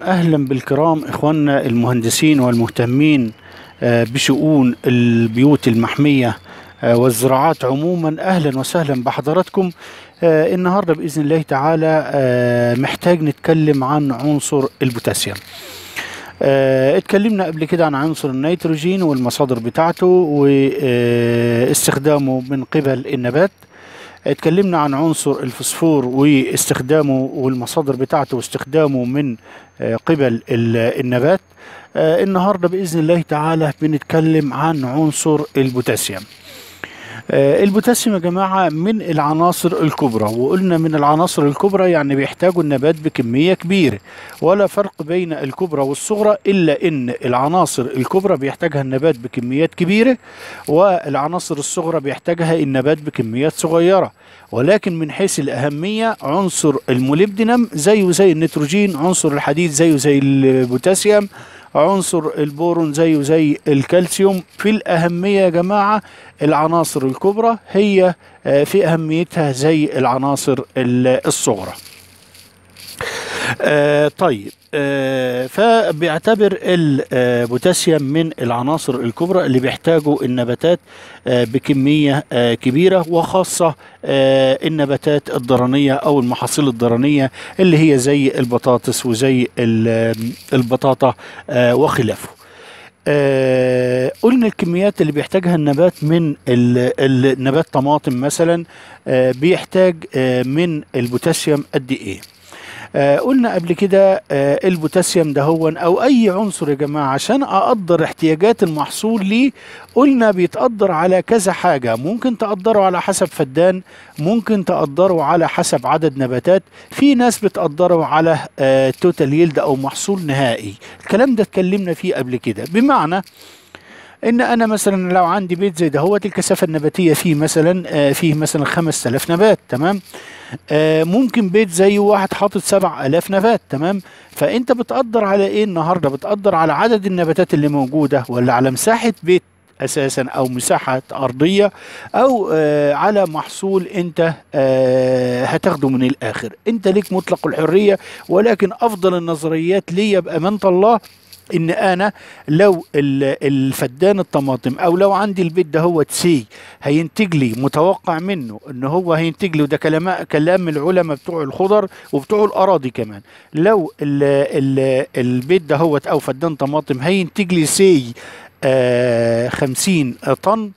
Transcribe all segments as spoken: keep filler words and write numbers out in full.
أهلا بالكرام إخواننا المهندسين والمهتمين آه، بشؤون البيوت المحمية آه، والزراعات عموما. أهلا وسهلا بحضراتكم. آه، النهاردة بإذن الله تعالى آه، محتاج نتكلم عن عنصر البوتاسيوم. آه، اتكلمنا قبل كده عن عنصر النيتروجين والمصادر بتاعته واستخدامه من قبل النبات. اتكلمنا عن عنصر الفوسفور واستخدامه والمصادر بتاعته واستخدامه من آه، قبل ال- النبات. آه، النهارده بإذن الله تعالى بنتكلم عن عنصر البوتاسيوم. آه، البوتاسيوم يا جماعة من العناصر الكبرى، وقلنا من العناصر الكبرى يعني بيحتاجوا النبات بكمية كبيرة، ولا فرق بين الكبرى والصغرى إلا إن العناصر الكبرى بيحتاجها النبات بكميات كبيرة، والعناصر الصغرى بيحتاجها النبات بكميات صغيرة. ولكن من حيث الأهمية عنصر الموليبدينم زيه زي النيتروجين، عنصر الحديد زيه زي البوتاسيوم، عنصر البورون زيه زي الكالسيوم. في الأهمية يا جماعة العناصر الكبرى هي آه، في أهميتها زي العناصر ال- الصغرى. آه طيب، آه فبيعتبر البوتاسيوم من العناصر الكبرى اللي بيحتاجوا النباتات آه بكمية آه كبيرة، وخاصة آه النباتات الضرنية أو المحاصيل الضرنية اللي هي زي البطاطس وزي ال- البطاطا آه وخلافه. آه قلنا الكميات اللي بيحتاجها النبات من ال- النبات طماطم مثلا آه بيحتاج آه من البوتاسيوم قد ايه. آه قلنا قبل كده آه البوتاسيوم ده هو او اي عنصر يا جماعه عشان اقدر احتياجات المحصول ليه، قلنا بيتقدر على كذا حاجه. ممكن تقدره على حسب فدان، ممكن تقدره على حسب عدد نباتات، في ناس بتقدره على آه توتال يلد او محصول نهائي. الكلام ده اتكلمنا فيه قبل كده، بمعنى ان انا مثلا لو عندي بيت زي ده هو الكثافه النباتيه فيه مثلا آه فيه مثلا خمس آلاف نبات، تمام. آه ممكن بيت زي واحد حاطط سبع آلاف نبات، تمام. فانت بتقدر على ايه النهارده؟ بتقدر على عدد النباتات اللي موجوده، ولا على مساحه بيت اساسا، او مساحه ارضيه، او آه على محصول انت آه هتاخده من الاخر. انت ليك مطلق الحريه، ولكن افضل النظريات ليا بامانه الله ان انا لو ال- الفدان الطماطم، او لو عندي البيت ده هو تسي هينتج لي، متوقع منه ان هو هينتج لي، وده كلام كلام العلماء بتوع الخضر وبتوع الاراضي كمان، لو ال ال البيت ده هو او فدان طماطم هينتج لي سي آه خمسين طن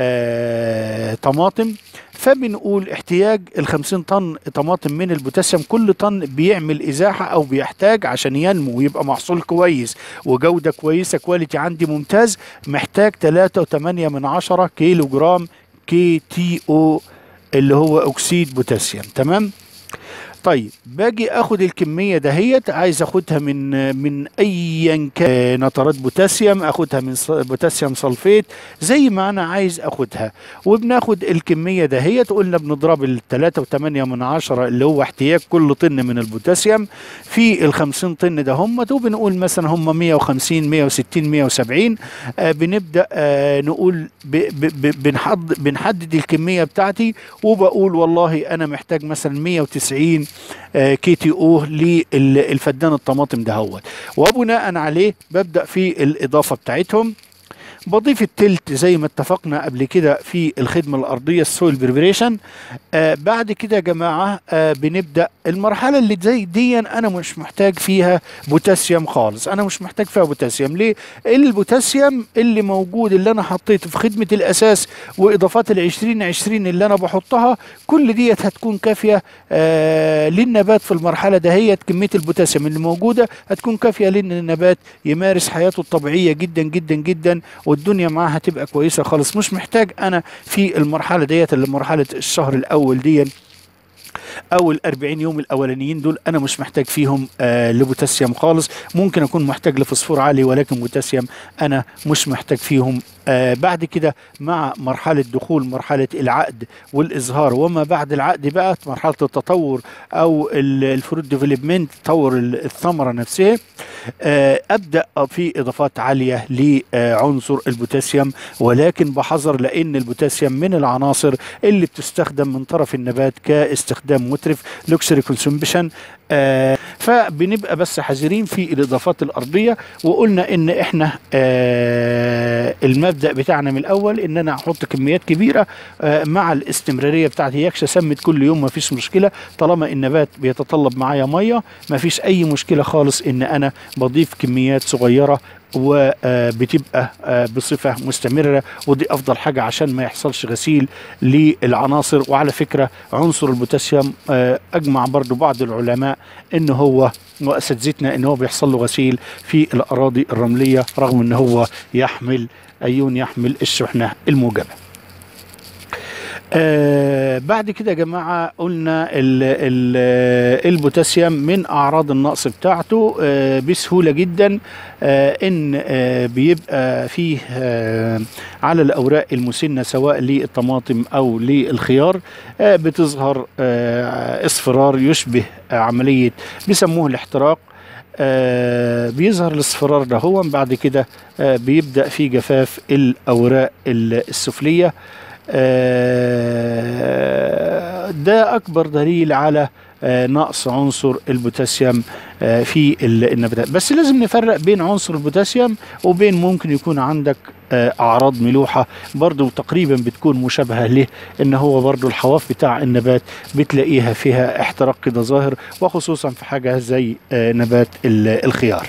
آه طماطم، فبنقول احتياج ال خمسين طن طماطم من البوتاسيوم. كل طن بيعمل ازاحه او بيحتاج عشان ينمو ويبقى محصول كويس وجوده كويسه، كواليتي عندي ممتاز، محتاج ثلاثة وثمانية من عشرة كيلو جرام كي تي او اللي هو اكسيد بوتاسيوم، تمام. طيب باجي اخد الكميه دهيت، عايز اخدها من من ايا كان نترات بوتاسيوم، اخدها من ص- بوتاسيوم سلفيت زي ما انا عايز اخدها. وبناخد الكميه دهيت، قلنا بنضرب ال ثلاثة وثمانية من عشرة اللي هو احتياج كل طن من البوتاسيوم في ال خمسين طن ده هم، وبنقول مثلا هم مية وخمسين مية وستين مية وسبعين. آه بنبدا آه نقول ب ب ب بنحدد بنحدد الكميه بتاعتي، وبقول والله انا محتاج مثلا مية وتسعين آه، كي تي او للفدان الطماطم ده هو، وبناء عليه ببدأ في الإضافة بتاعتهم. بضيف التلت زي ما اتفقنا قبل كده في الخدمة الأرضية، السويل بريبريشن. آه بعد كده يا جماعة آه بنبدأ المرحلة اللي زي دي أنا مش محتاج فيها بوتاسيوم خالص، أنا مش محتاج فيها بوتاسيوم. ليه؟ البوتاسيوم اللي موجود اللي أنا حطيته في خدمة الأساس وإضافات العشرين عشرين اللي أنا بحطها، كل ديت هتكون كافية آه للنبات في المرحلة دهيت. كمية البوتاسيوم اللي موجودة هتكون كافية لأن النبات يمارس حياته الطبيعية جدا جدا جدا، والدنيا معاه هتبقى كويسة خالص. مش محتاج أنا في المرحلة ديت اللي مرحلة الشهر الأول دي او الأربعين يوم الاولانيين دول، انا مش محتاج فيهم آه لبوتاسيوم خالص. ممكن اكون محتاج لفوسفور عالي، ولكن بوتاسيوم انا مش محتاج فيهم آه بعد كده مع مرحلة دخول مرحلة العقد والإزهار، وما بعد العقد بقى مرحلة التطور أو الفروت ديفلوبمنت، تطور الثمرة نفسها. آه أبدأ في إضافات عالية لعنصر البوتاسيوم، ولكن بحذر، لأن البوتاسيوم من العناصر اللي بتستخدم من طرف النبات كاستخدام مترف لوكسري كونسومبشن. آه فبنبقى بس حذرين في الإضافات الأرضية. وقلنا إن إحنا آه المبدأ بتاعنا من الأول إن أنا أحط كميات كبيرة آه مع الاستمرارية بتاعتي. يكش أسمد كل يوم ما فيش مشكلة، طالما النبات بيتطلب معايا مية ما فيش أي مشكلة خالص إن أنا بضيف كميات صغيرة وبتبقى بصفة مستمرة. ودي أفضل حاجة عشان ما يحصلش غسيل للعناصر. وعلى فكرة عنصر البوتاسيوم أجمع برضو بعض العلماء إن هو وأساتذتنا إن هو بيحصل له غسيل في الأراضي الرملية، رغم إن هو يحمل أيون يحمل الشحنة الموجبة. آه بعد كده يا جماعة قلنا ال ال البوتاسيوم من أعراض النقص بتاعته آه بسهولة جدا آه إن آه بيبقى فيه آه على الأوراق المسنة سواء للطماطم أو للخيار آه بتظهر آه اصفرار يشبه آه عملية بيسموه الاحتراق. آه بيظهر الاصفرار ده هو بعد كده آه بيبدأ في جفاف الأوراق السفلية. آه ده أكبر دليل على آه نقص عنصر البوتاسيوم آه في النباتات. بس لازم نفرق بين عنصر البوتاسيوم وبين ممكن يكون عندك آه أعراض ملوحة برضو تقريبا بتكون مشابهة له، إن هو برضو الحواف بتاع النبات بتلاقيها فيها احتراق كده ظاهر، وخصوصا في حاجة زي آه نبات الخيار.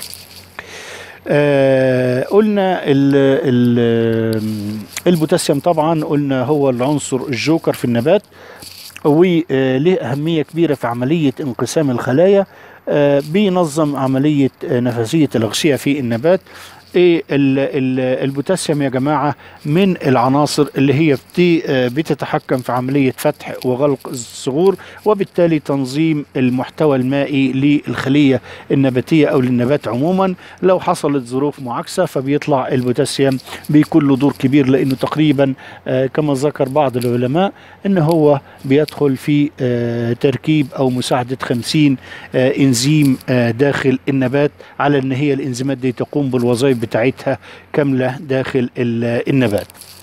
آه قلنا ال ال البوتاسيوم طبعا قلنا هو العنصر الجوكر في النبات، وله أهمية كبيرة في عملية انقسام الخلايا. آه بينظم عملية نفسية الأغشية في النبات. ايه البوتاسيوم يا جماعه من العناصر اللي هي بتتحكم في عمليه فتح وغلق الصغور، وبالتالي تنظيم المحتوى المائي للخليه النباتيه او للنبات عموما. لو حصلت ظروف معاكسه فبيطلع البوتاسيوم بيكون له دور كبير، لانه تقريبا كما ذكر بعض العلماء ان هو بيدخل في تركيب او مساعده خمسين انزيم داخل النبات، على ان هي الانزيمات دي تقوم بالوظائف بتاعتها كاملة داخل النبات.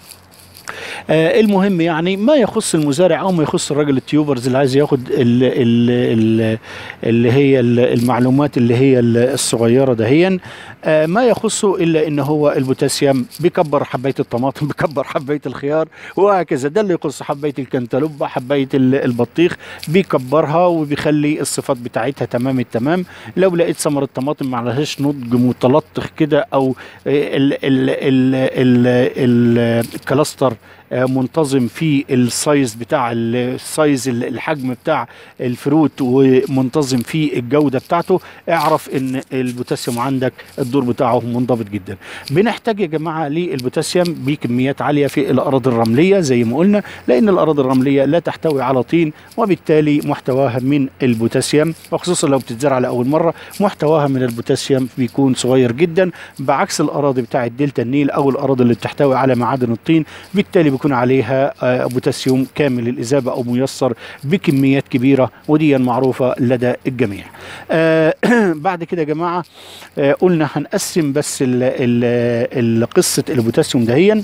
آه المهم يعني ما يخص المزارع او ما يخص الراجل التيوبرز اللي عايز ياخد ال ال ال اللي هي المعلومات اللي هي الصغيره دهيا، آه ما يخصه الا ان هو البوتاسيوم بيكبر حبايه الطماطم، بيكبر حبايه الخيار وهكذا. ده اللي يخص حبايه الكنتالوب، حبايه البطيخ بيكبرها وبيخلي الصفات بتاعتها تمام التمام. لو لقيت ثمره الطماطم ما عليهاش نضج متلطخ كده او ال ال ال ال الكلاستر منتظم في السايز بتاع السايز الحجم بتاع الفروت ومنتظم في الجودة بتاعته، اعرف ان البوتاسيوم عندك الدور بتاعه منضبط جدا. بنحتاج يا جماعة للبوتاسيوم بكميات عالية في الأراضي الرملية زي ما قلنا، لأن الأراضي الرملية لا تحتوي على طين، وبالتالي محتواها من البوتاسيوم وخصوصا لو بتتزرع لأول مرة محتواها من البوتاسيوم بيكون صغير جدا، بعكس الأراضي بتاعة دلتا النيل أو الأراضي اللي بتحتوي على معادن الطين، بالتالي بيكون عليها بوتاسيوم كامل الإذابة أو ميسر بكميات كبيرة، ودي معروفة لدى الجميع. آه بعد كده يا جماعة آه قلنا هنقسم بس ال ال قصة البوتاسيوم دهيا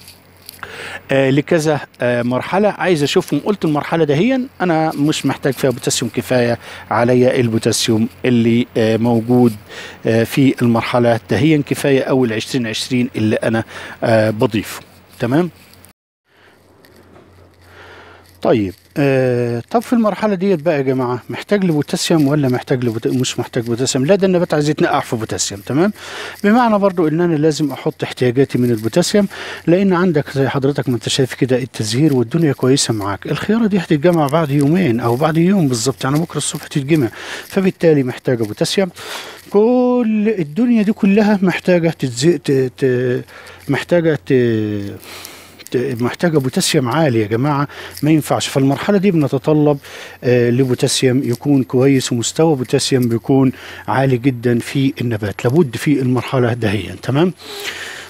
آه لكذا آه مرحلة عايز أشوفهم. قلت المرحلة دهيا أنا مش محتاج فيها بوتاسيوم، كفاية عليا البوتاسيوم اللي آه موجود آه في المرحلة دهيا، كفاية أول عشرين عشرين اللي أنا آه بضيفه. تمام. طيب آه طب في المرحله ديت بقى يا جماعه محتاج لبوتاسيوم ولا محتاج لبوت... مش محتاج بوتاسيوم؟ لا، ده النبات عايز يتنقع في بوتاسيوم. تمام. بمعنى برضو ان انا لازم احط احتياجاتي من البوتاسيوم، لان عندك زي حضرتك ما انت شايف كده التزهير والدنيا كويسه معاك. الخياره دي هتتجمع بعد يومين او بعد يوم بالظبط، يعني بكره الصبح تتجمع، فبالتالي محتاجه بوتاسيوم. كل الدنيا دي كلها محتاجه تتزي... ت... ت... محتاجه ت... محتاجة بوتاسيوم عالي يا جماعة، ما ينفعش. فالمرحلة دي بنتطلب آه لبوتاسيوم يكون كويس، ومستوى بوتاسيوم بيكون عالي جدا في النبات، لابد في المرحلة دهيا. تمام.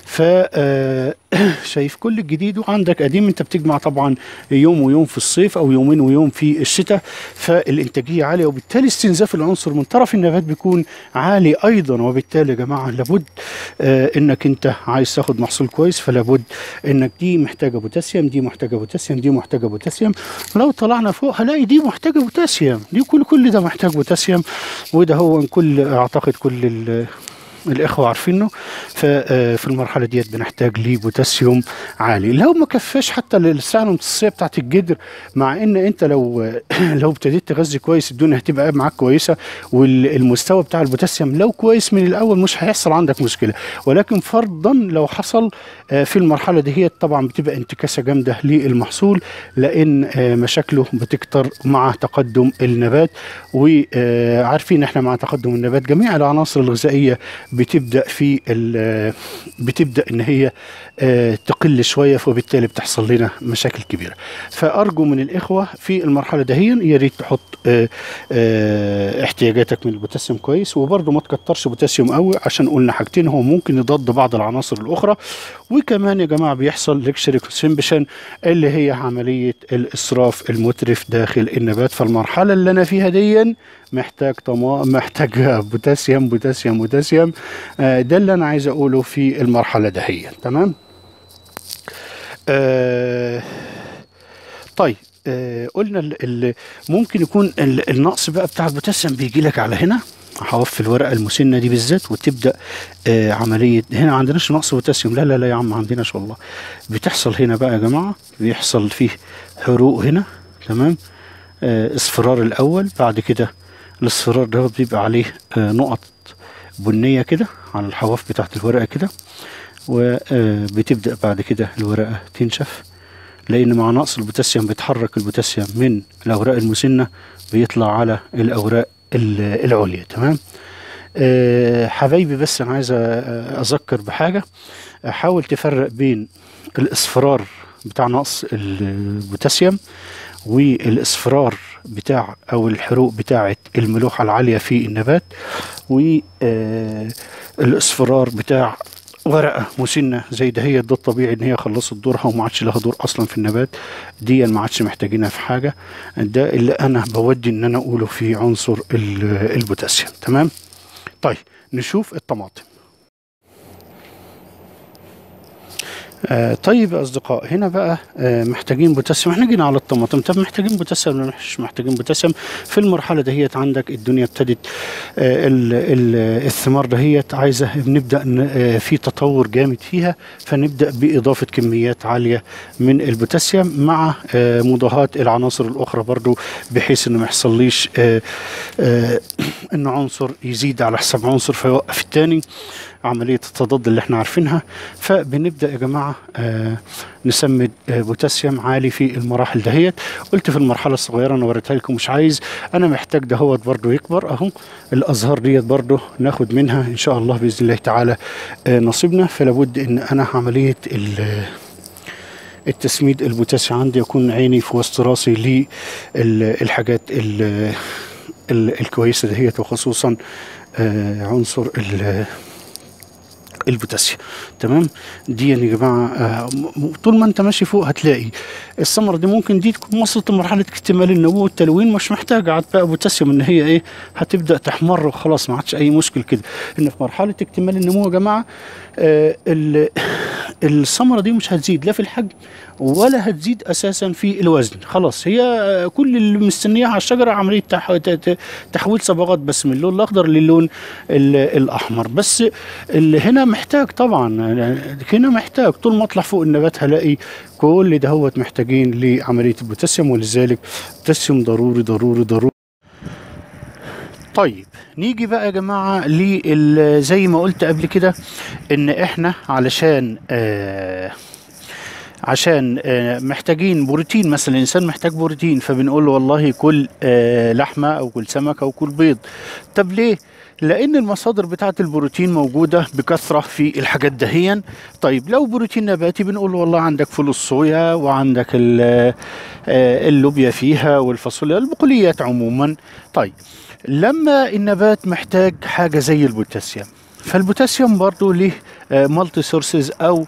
ف آه، شايف كل الجديد وعندك قديم، انت بتجمع طبعا يوم ويوم في الصيف او يومين ويوم في الشتاء، فالانتاجيه عاليه وبالتالي استنزاف العنصر من طرف النبات بيكون عالي ايضا. وبالتالي يا جماعه لابد آه انك انت عايز تاخد محصول كويس، فلابد انك دي محتاجه بوتاسيوم، دي محتاجه بوتاسيوم، دي محتاجه بوتاسيوم. لو طلعنا فوق هلاقي دي محتاجه بوتاسيوم، دي كل كل ده محتاج بوتاسيوم. وده هو كل اعتقد كل ال الاخوه عارفينه. ففي المرحله ديت بنحتاج لبوتاسيوم عالي. لو ما كفاش حتى للسعه الامتصاصيه بتاعت الجدر، مع ان انت لو لو ابتديت تغذي كويس الدنيا هتبقى معاك كويسه، والمستوى بتاع البوتاسيوم لو كويس من الاول مش هيحصل عندك مشكله. ولكن فرضا لو حصل في المرحله دي هي طبعا بتبقى انتكاسه جامده للمحصول، لان مشاكله بتكتر مع تقدم النبات. وعارفين احنا مع تقدم النبات جميع العناصر الغذائيه بتبدا في بتبدا ان هي تقل شويه، وبالتالي بتحصل لنا مشاكل كبيره. فارجو من الاخوه في المرحله دهيا يا ريت تحط احتياجاتك من البوتاسيوم كويس، وبرده ما تكترش بوتاسيوم قوي عشان قلنا حاجتين هو ممكن يضاد بعض العناصر الاخرى. وكمان يا جماعه بيحصل ليكشري كونسمبشن اللي هي عمليه الاسراف المترف داخل النبات. فالمرحله اللي انا فيها دي محتاج طما محتاج بوتاسيوم بوتاسيوم بوتاسيوم. آه ده اللي انا عايز اقوله في المرحله دهيا. تمام. آه طيب آه قلنا ال ال ممكن يكون ال النقص بقى بتاع البوتاسيوم بيجي لك على هنا، هوفي الورقه المسنه دي بالذات وتبدا آه عمليه. هنا ما عندناش نقص بوتاسيوم، لا لا لا يا عم ما عندناش والله. بتحصل هنا بقى يا جماعه، بيحصل فيه حروق هنا. تمام. آه اصفرار الاول، بعد كده الاصفرار ده بيبقى عليه آه نقط بنيه كده على الحواف بتاعت الورقه كده، وبتبدا بعد كده الورقه تنشف، لان مع نقص البوتاسيوم بيتحرك البوتاسيوم من الاوراق المسنه بيطلع على الاوراق العليا. تمام. أه حبايبي بس انا عايز اذكر بحاجه، حاول تفرق بين الاصفرار بتاع نقص البوتاسيوم والاصفرار بتاع او الحروق بتاعه الملوحه العاليه في النبات، والاصفرار بتاع ورقه مسنه زي ده. هي ده الطبيعي ان هي خلصت دورها وما عادش لها دور اصلا في النبات، دي ما عادش محتاجينها في حاجه. ده اللي انا بودي ان انا اقوله في عنصر البوتاسيوم. تمام. طيب نشوف الطماطم. آه طيب يا اصدقاء، هنا بقى آه محتاجين بوتاسيوم. احنا جينا على الطماطم، طب محتاجين بوتاسيوم ولا مش محتاجين بوتاسيوم؟ في المرحله دهيت عندك الدنيا ابتدت آه ال ال الثمار دهيت عايزه نبدا آه في تطور جامد فيها، فنبدا باضافه كميات عاليه من البوتاسيوم مع آه مضاهاه العناصر الاخرى برضو، بحيث انه ما يحصليش آه آه ان عنصر يزيد على حساب عنصر فيوقف الثاني، عملية التضاد اللي احنا عارفينها. فبنبدأ يا جماعة آه نسمد آه بوتاسيوم عالي في المراحل دهيت. قلت في المرحلة الصغيرة انا وريتها لكم مش عايز، انا محتاج دهوت برضو يكبر اهو. الازهار ديت برضو ناخد منها ان شاء الله بإذن الله تعالى آه نصيبنا. فلابد ان انا عملية التسميد البوتاسيوم عندي يكون عيني في وسط راسي للحاجات الكويسة دهيت، وخصوصا آه عنصر البوتاسيوم. تمام. دي يا جماعه آه طول ما انت ماشي فوق هتلاقي الثمره دي ممكن دي تكون وصلت لمرحله اكتمال النمو والتلوين، مش محتاجه عاد بقى بوتاسيوم ان هي ايه هتبدا تحمر وخلاص ما عادش اي مشكل كده. ان في مرحله اكتمال النمو يا جماعه آه الثمره دي مش هتزيد لا في الحجم ولا هتزيد اساسا في الوزن، خلاص هي كل اللي مستنياها على الشجره عمليه تحويل صبغات بس من اللون الاخضر للون الاحمر. بس اللي هنا محتاج طبعا، هنا محتاج طول ما اطلع فوق النبات هلاقي كل ده هو محتاجين لعمليه البوتاسيوم، ولذلك البوتاسيوم ضروري ضروري ضروري. طيب نيجي بقى يا جماعه زي ما قلت قبل كده ان احنا علشان آه عشان آه محتاجين بروتين. مثلا الانسان محتاج بروتين، فبنقول له والله كل آه لحمه او كل سمك او كل بيض. طب ليه؟ لان المصادر بتاعه البروتين موجوده بكثره في الحاجات دهيا. طيب لو بروتين نباتي بنقول له والله عندك فول الصويا وعندك اللوبيا فيها والفاصوليا، البقوليات عموما. طيب لما النبات محتاج حاجه زي البوتاسيوم، فالبوتاسيوم برضو له مالتي سورسز او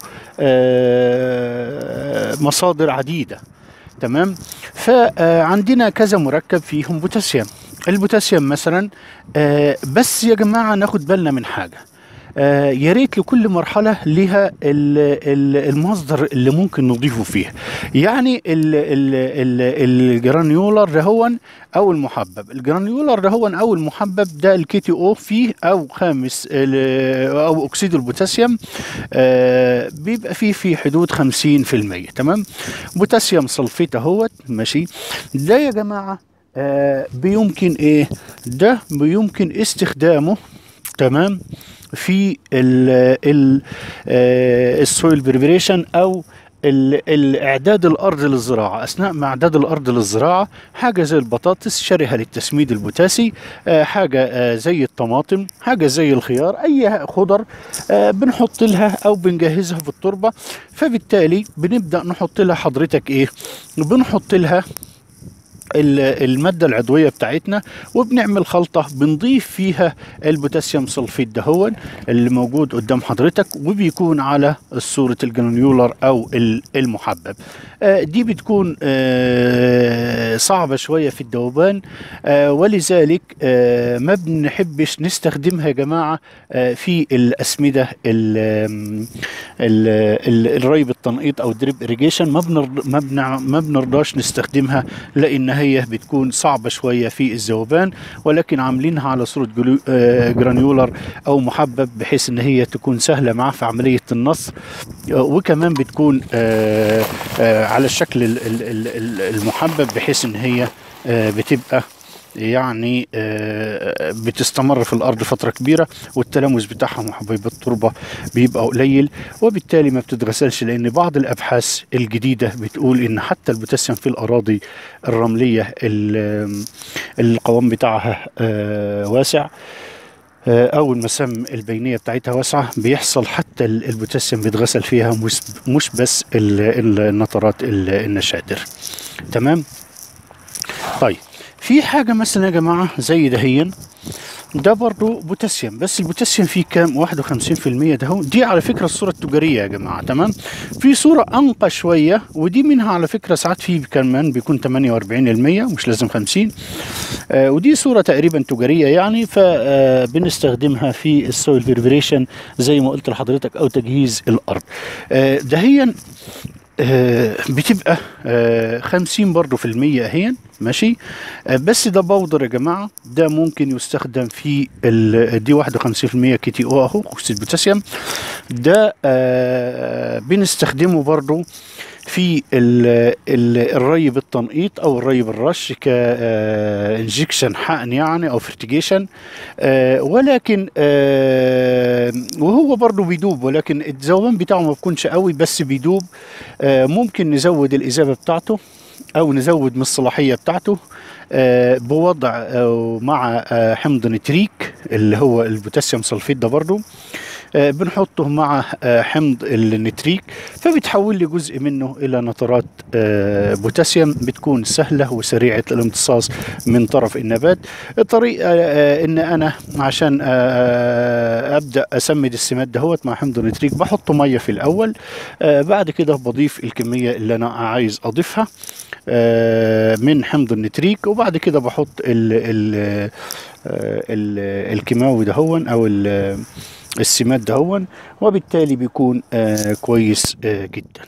آه، مصادر عديدة. تمام. فعندنا كذا مركب فيهم بوتاسيوم. البوتاسيوم مثلا آه، بس يا جماعة ناخد بالنا من حاجة، آه يا ريت لكل مرحلة لها ال- ال- المصدر اللي ممكن نضيفه فيها. يعني ال- ال- ال- الجرانيولر دهون او المحبب. الجرانيولر دهون او المحبب ده الكي تي او فيه او خامس ال- او اكسيد البوتاسيوم آه بيبقى فيه في حدود خمسين في المية. تمام. بوتاسيوم صلفيت اهوت ماشي. ده يا جماعة آه بيمكن ايه، ده بيمكن استخدامه تمام في ال ال آه، السويل بريبريشن او ال- الاعداد الارض للزراعه. اثناء ما اعداد الارض للزراعه حاجه زي البطاطس شرهه للتسميد البوتاسي، آه، حاجه آه، زي الطماطم، حاجه زي الخيار، اي خضر آه، بنحط لها او بنجهزها في التربه. فبالتالي بنبدا نحط لها حضرتك ايه، بنحط لها ال- المادة العضوية بتاعتنا، وبنعمل خلطة بنضيف فيها البوتاسيوم سلفيت دهون اللي موجود قدام حضرتك، وبيكون على صورة الجرانيولر أو ال- المحبب. آه، دي بتكون آه، صعبة شوية في الذوبان، آه، ولذلك آه، ما بنحبش نستخدمها يا جماعة آه، في الأسمدة ال- ال- ال- الري بالتنقيط أو دريب إريجيشن. ما بنرض- ما بنع- ما بنرضاش نستخدمها لأنها هي بتكون صعبة شوية في الذوبان، ولكن عاملينها على صورة جلو- آه، جرانيولر أو محبب بحيث إن هي تكون سهلة معاه في عملية النص، آه، وكمان بتكون آه، آه، على الشكل ال- ال- ال- ال- المحبب بحيث إن هي آه، بتبقى يعني آه، بتستمر في الارض فتره كبيره، والتلامس بتاعها مع حبيب التربه بيبقى قليل، وبالتالي ما بتتغسلش. لان بعض الابحاث الجديده بتقول ان حتى البوتاسيوم في الاراضي الرمليه ال- القوام بتاعها آه، واسع، آه، او المسام البينيه بتاعتها واسعه، بيحصل حتى ال- البوتاسيوم بيتغسل فيها، مش مش بس ال- ال- النترات ال- النشادر. تمام. طيب في حاجة مثلا يا جماعة زي دهين، ده برضو بوتاسيوم، بس البوتاسيوم فيه كام؟ واحد وخمسين في المية. ده هو دي على فكرة الصورة التجارية يا جماعة. تمام. في صورة أنقى شوية، ودي منها على فكرة ساعات فيه كمان بيكون ثمانية وأربعين بالمية، مش لازم خمسين. آه ودي صورة تقريبا تجارية يعني، فبنستخدمها في السويل بريبريشن زي ما قلت لحضرتك أو تجهيز الأرض. آه دهيا آه، بتبقى آه، خمسين برضو في المية اهين ماشي. آه، بس ده بودر يا جماعة، ده ممكن يستخدم في ال- دي واحد وخمسين في المية كي تي او اهو اكسيد بوتاسيوم. ده آه، بنستخدمه برضو في ال- ال- الري بالتنقيط او الري بالرش كانجكشن حقن يعني او فرتيجيشن. آه ولكن آه وهو برضه بيدوب، ولكن الذوبان بتاعه ما بيكونش قوي بس بيدوب. آه ممكن نزود الإذابة بتاعته او نزود من الصلاحية بتاعته آه بوضع آه مع آه حمض نتريك اللي هو البوتاسيوم سلفيت ده برضه آه، بنحطه مع آه، حمض النتريك، فبتحول لي جزء منه الى نترات آه، بوتاسيوم بتكون سهله وسريعه الامتصاص من طرف النبات. الطريقه آه، ان انا عشان آه، ابدا اسمد السماد دهوت مع حمض النتريك بحط ميه في الاول، آه، بعد كده بضيف الكميه اللي انا عايز اضيفها آه، من حمض النتريك، وبعد كده بحط ال ال آه، ال- الكيماوي دهون او ال- السماد دهون، وبالتالي بيكون آه كويس آه جدا.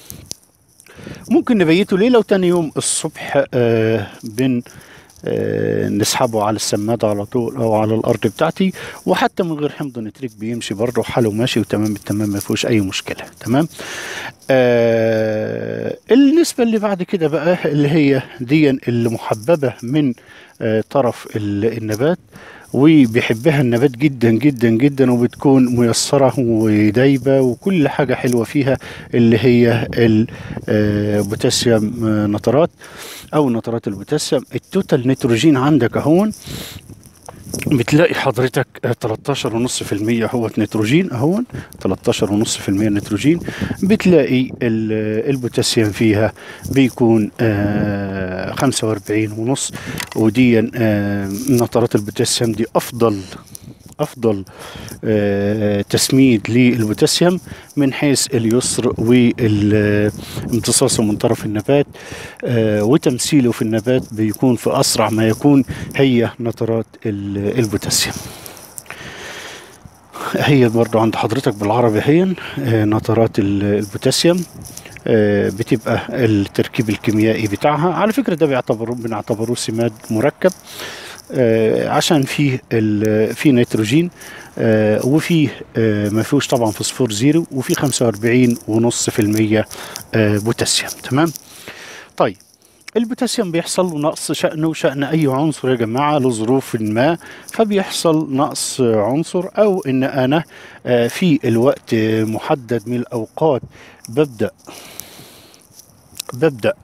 ممكن نبيته ليلة وتاني يوم الصبح آه بن آه نسحبه على السمادة على طول او على الارض بتاعتي، وحتى من غير حمض نتريك بيمشي برضه حاله ماشي وتمام التمام ما فيهوش اي مشكلة. تمام. آه النسبة اللي بعد كده بقى اللي هي دي اللي محببة من آه طرف ال- النبات، وبيحبها النبات جدا جدا جدا، وبتكون ميسرة ودايبة وكل حاجة حلوة فيها، اللي هي البوتاسيوم نترات أو نترات البوتاسيوم. التوتال نيتروجين عندك أهون بتلاقي حضرتك تلتاشر ونص في المية هو نيتروجين اهون، تلتاشر ونص في المية نيتروجين. بتلاقي ال- البوتاسيوم فيها بيكون آه خمسة وأربعين ونص، ودي آه نترات البوتاسيوم دي افضل افضل آه، تسميد للبوتاسيوم من حيث اليسر وامتصاصه من طرف النبات آه، وتمثيله في النبات بيكون في اسرع ما يكون هي نترات ال- البوتاسيوم. هي برضو عند حضرتك بالعربي هي آه، نترات ال- البوتاسيوم. آه، بتبقى التركيب الكيميائي بتاعها، على فكرة ده بيعتبروه بنعتبروه سماد مركب آه، عشان فيه ال- فيه نيتروجين آه، وفيه آه، ما فيهوش طبعا فوسفور زيرو، وفيه خمسة وأربعين ونص في المية آه، بوتاسيوم. تمام. طيب البوتاسيوم بيحصل له نقص شأنه شأن أي عنصر يا جماعة لظروف ما، فبيحصل نقص عنصر، أو إن أنا آه، في الوقت محدد من الأوقات ببدأ ببدأ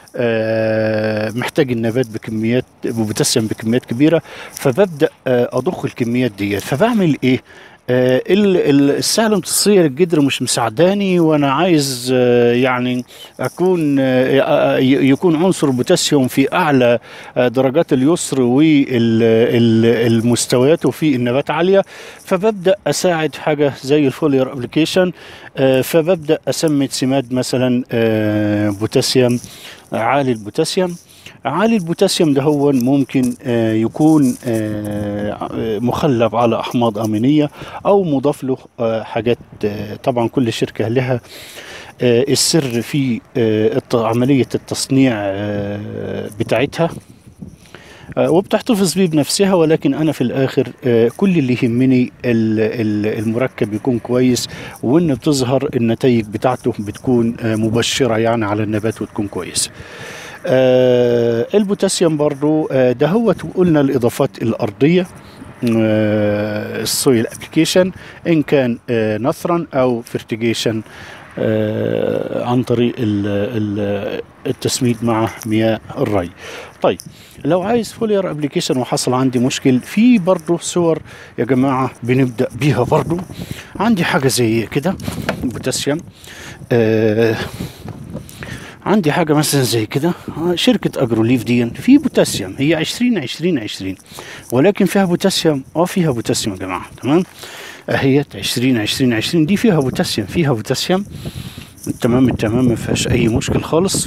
آه، محتاج النبات بكميات بوتاسيوم بكميات كبيرة، فببدأ آه، أضخ الكميات ديت. فبعمل إيه؟ آه، ال- ال- السائل الامتصاصية للجدر مش مساعداني، وأنا عايز آه، يعني أكون آه، آه، ي- يكون عنصر البوتاسيوم في أعلى آه، درجات اليسر والمستويات في النبات عالية. فببدأ أساعد حاجة زي الفولير أبليكيشن، فببدأ أسمي سماد مثلا آه، بوتاسيوم عالي البوتاسيوم. عالي البوتاسيوم ده هو ممكن آه، يكون آه، مخلب على أحماض أمينية، أو مضاف له آه، حاجات. آه، طبعا كل شركة لها آه، السر في آه، الت- عملية التصنيع آه، بتاعتها، آه، وبتحتفظ بيه بنفسها. ولكن أنا في الآخر آه، كل اللي يهمني ال- ال- المركب يكون كويس، وإن بتظهر النتائج بتاعته بتكون آه، مبشرة يعني على النبات وتكون كويسة. آه البوتاسيوم برضو آه ده هو قلنا الإضافات الأرضية، آه السويل ابلكيشن، إن كان آه نثرا أو فرتيجيشن آه عن طريق ال- ال- التسميد مع مياه الري. طيب لو عايز فولير ابلكيشن وحصل عندي مشكل، في برضو صور يا جماعة بنبدأ بيها برضو. عندي حاجة زي كده بوتاسيوم، آه عندي حاجة مثلا زي كده آه، شركة أجروليف دي في بوتاسيوم، هي عشرين عشرين عشرين، ولكن فيها بوتاسيوم. اه فيها بوتاسيوم يا جماعة. تمام. اهيت عشرين عشرين عشرين دي فيها بوتاسيوم، فيها بوتاسيوم. تمام التمام، ما فيهاش أي مشكل خالص.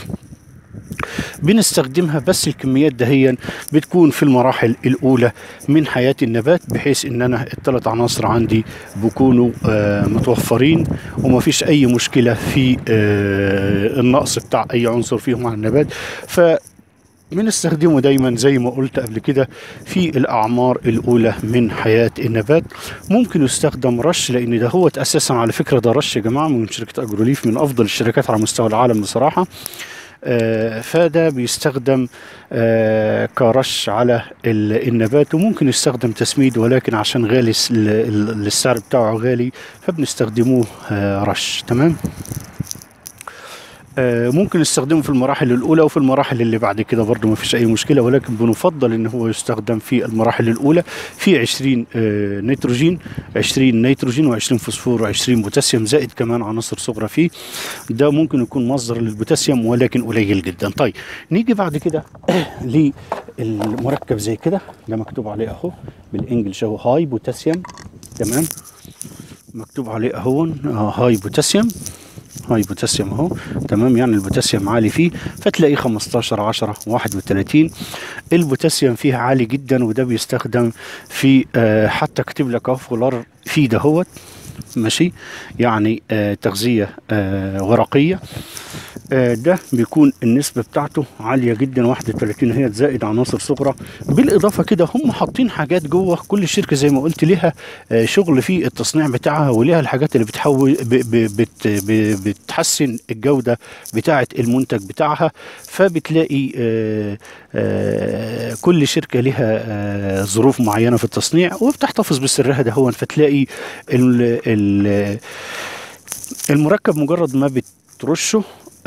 بنستخدمها بس الكميات دهيا بتكون في المراحل الأولى من حياة النبات، بحيث إن أنا الثلاث عناصر عندي بيكونوا آه متوفرين، وما فيش أي مشكلة في آه النقص بتاع أي عنصر فيهم على النبات. ف بنستخدمه دايما زي ما قلت قبل كده في الأعمار الأولى من حياة النبات. ممكن يستخدم رش، لأن ده هو أساسا على فكرة ده رش يا جماعة من شركة أجروليف، من أفضل الشركات على مستوى العالم بصراحة. آه، فده بيستخدم آه، كرش على ال- النبات، وممكن يستخدم تسميد، ولكن عشان غالي الس- ال- ال- السعر بتاعه غالي فبنستخدموه آه، رش. تمام. آه، ممكن نستخدمه في المراحل الأولى، وفي المراحل اللي بعد كده برضه ما فيش أي مشكلة، ولكن بنفضل إن هو يستخدم في المراحل الأولى في عشرين آه، نيتروجين، عشرين نيتروجين و20 فوسفور و20 بوتاسيوم، زائد كمان عناصر صغرى فيه. ده ممكن يكون مصدر للبوتاسيوم ولكن قليل جدا. طيب نيجي بعد كده للمركب زي كده، ده مكتوب عليه أهو بالإنجلش أهو هاي بوتاسيوم. تمام. مكتوب عليه أهو آه، هاي بوتاسيوم، هاي بوتاسيوم اهو. تمام، يعني البوتاسيوم عالي فيه، فتلاقيه خمستاشر عشرة واحد وثلاثين. البوتاسيوم فيه عالي جدا، وده بيستخدم في آه حتى كاتب لك اهو فولار فيه دهوت. ماشي، يعني آه تغذية آه ورقية. آه ده بيكون النسبة بتاعته عالية جدا، واحد وثلاثين هي زائد عناصر صغرى. بالإضافة كده هم حاطين حاجات جوه، كل شركة زي ما قلت لها آه شغل في التصنيع بتاعها، ولها الحاجات اللي بتحول ب ب بت ب بتحسن الجودة بتاعة المنتج بتاعها. فبتلاقي آه آه كل شركة لها آه ظروف معينة في التصنيع، وبتحتفظ بسرها ده هو. فتلاقي ال ال المركب مجرد ما بترشه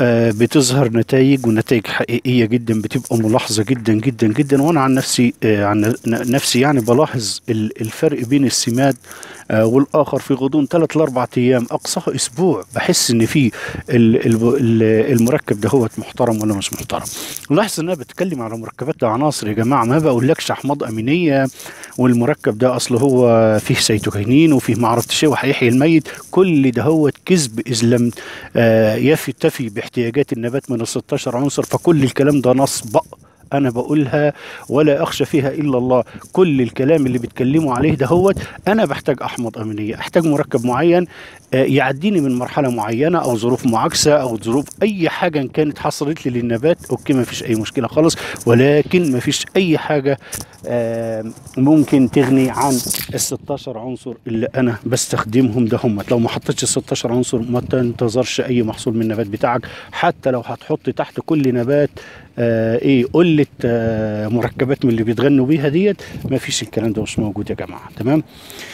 آه، بتظهر نتائج، ونتائج حقيقية جدا، بتبقى ملاحظة جدا جدا جدا. وانا عن نفسي آه، عن ن- نفسي يعني بلاحظ ال- الفرق بين السماد آه، والاخر في غضون ثلاث لاربع ايام، اقصاها اسبوع، بحس ان في ال- ال- ال- المركب ده هو محترم ولا مش محترم. لاحظ ان انا بتكلم على مركبات ده عناصر يا جماعة، ما بقولكش احماض امينية والمركب ده اصله هو فيه سيتوكاينين وفيه ما عرفتش ايه وهيحيي الميت. كل ده هو كذب اذ لم آه، يفي تفي باحتياجات النبات من ال ستاشر عنصر، فكل الكلام ده نصب انا بقولها ولا اخشى فيها الا الله. كل الكلام اللي بيتكلموا عليه ده هو انا بحتاج احماض امينيه، احتاج مركب معين آه، يعديني من مرحله معينه او ظروف معاكسه او ظروف اي حاجه إن كانت حصلت لي للنبات، اوكي ما فيش اي مشكله خالص. ولكن ما فيش اي حاجه آه، ممكن تغني عن ال ستاشر عنصر اللي انا بستخدمهم ده هم. لو ما حطيتش ال ستاشر عنصر ما تنتظرش اي محصول من النبات بتاعك. حتى لو هتحط تحت كل نبات آه ايه قلة آه مركبات من اللي بيتغنوا بيها ديت، ما فيش الكلام ده، مش موجود يا جماعة. تمام.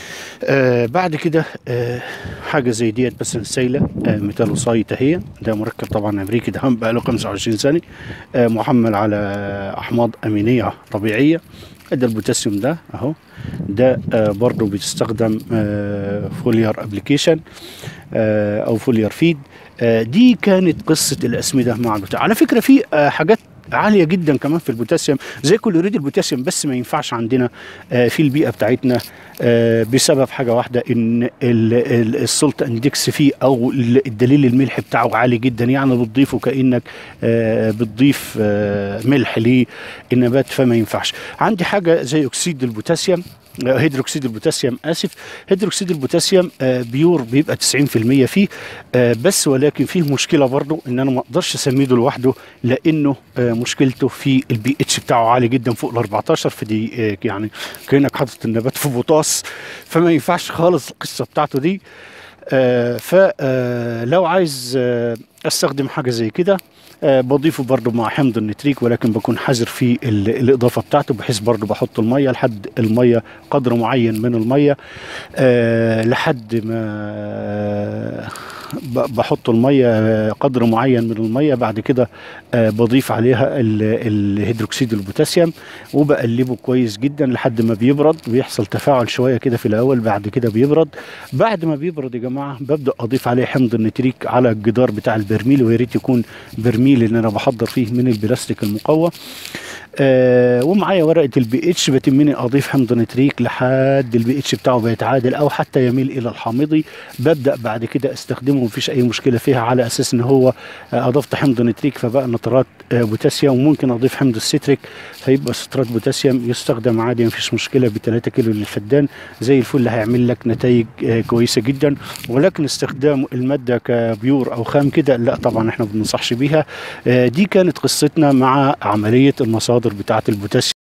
آه بعد كده آه حاجة زي ديت بس سايلة آه ميتالوسايت اهي، ده مركب طبعا امريكي، ده بقى له خمسة وعشرين سنة، آه محمل على احماض امينية طبيعية. ده البوتاسيوم ده اهو، ده آه برضو بيستخدم آه فوليار ابليكيشن آه او فوليار فيد. آه دي كانت قصة الاسمدة مع البوتاسيوم. على فكرة في آه حاجات عالية جدا كمان في البوتاسيوم زي كلوريد البوتاسيوم، بس ما ينفعش عندنا آه في البيئة بتاعتنا آه بسبب حاجة واحدة، ان السولت اندكس فيه او الدليل الملح بتاعه عالي جدا، يعني بتضيفه كأنك آه بتضيف آه ملح للنبات، فما ينفعش. عندي حاجة زي اكسيد البوتاسيوم، هيدروكسيد البوتاسيوم اسف، هيدروكسيد البوتاسيوم آه بيور بيبقى تسعين في المية فيه آه بس، ولكن فيه مشكله برضو ان انا ما اقدرش اسميده لوحده، لانه آه مشكلته في البي اتش بتاعه عالي جدا فوق ال اربعتاشر، في دي آه يعني كانك حاطط النبات في بوتاص، فما ينفعش خالص القصه بتاعته دي. آه فلو عايز آه استخدم حاجه زي كده آه بضيفه برضو مع حمض النتريك، ولكن بكون حذر في ال- الاضافه بتاعته، بحيث برضو بحط الميه لحد الميه قدر معين من الميه آه لحد ما ب- بحط الميه قدر معين من الميه. بعد كده آه بضيف عليها ال- الهيدروكسيد البوتاسيوم وبقلبه كويس جدا لحد ما بيبرد، بيحصل تفاعل شويه كده في الاول، بعد كده بيبرد. بعد ما بيبرد يا جماعه ببدا اضيف عليه حمض النتريك على الجدار بتاع البرميل، ويا ريت يكون برميل اللي انا بحضر فيه من البلاستيك المقوى. آه ومعايا ورقه البي اتش، بتمني اضيف حمض نتريك لحد البي اتش بتاعه بيتعادل او حتى يميل الى الحامضي. ببدا بعد كده استخدمه، مفيش اي مشكله فيها، على اساس ان هو آه اضفت حمض نتريك فبقى نترات آه بوتاسيوم. وممكن اضيف حمض الستريك فيبقى سترات بوتاسيوم، يستخدم عادي مفيش مشكله ب ثلاثة كيلو للفدان زي الفل، هيعمل لك نتائج آه كويسه جدا. ولكن استخدام الماده كبيور او خام كده لا طبعا احنا ما بننصحش بيها. آه دي كانت قصتنا مع عمليه المصادر بتاعه البوتاسيوم.